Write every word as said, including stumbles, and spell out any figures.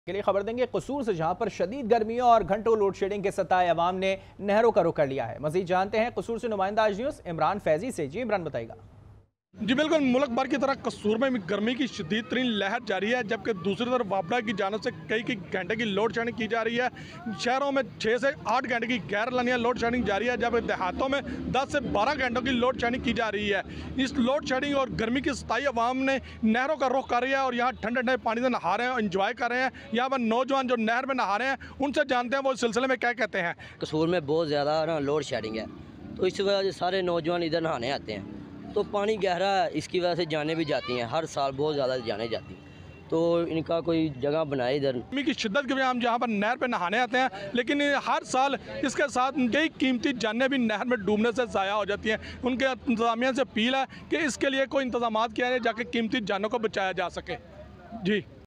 के लिए खबर देंगे कसूर से, जहां पर शदीद गर्मियों और घंटों लोड शेडिंग के सताए अवाम ने नहरों का रुख कर लिया है। मजीद जानते हैं कसूर से नुमाइंदा आज न्यूज़ इमरान फैजी से। जी इमरान बताएगा। जी बिल्कुल, मुल्क भर की तरह कसूर में गर्मी की शदीद तरीन लहर जारी है, जबकि दूसरी तरफ वापडा की जानब से कई कई घंटे की लोड शेडिंग की जा रही है। शहरों में छः से आठ घंटे की गैर लानिया लोड शेडिंग जारी है, जबकि देहातों में दस से बारह घंटों की लोड शेडिंग की जा रही है। इस लोड शेडिंग और गर्मी की सताई अवाम ने नहरों का रुख कर रही है और यहाँ ठंडे ठंडे पानी से नहा रहे हैं और इंजॉय कर रहे हैं। यहाँ पर नौजवान जो नहर में नहा रहे हैं, उनसे जानते हैं वो इस सिलसिले में क्या कहते हैं। कसूर में बहुत ज़्यादा ना लोड शेडिंग है, तो इस वजह से सारे नौजवान इधर नहाने आते हैं। तो पानी गहरा है, इसकी वजह से जाने भी जाती हैं, हर साल बहुत ज़्यादा जाने जाती हैं। तो इनका कोई जगह बनाए इधर। गर्मी की शिद्दत की वजह हम जहाँ पर नहर पे नहाने आते हैं, लेकिन हर साल इसके साथ कई कीमती जानें भी नहर में डूबने से ज़ाया हो जाती हैं। उनके इंतजामिया से अपील है कि इसके लिए कोई इंतजाम किया जाए, जाके कीमती जानों को बचाया जा सके। जी।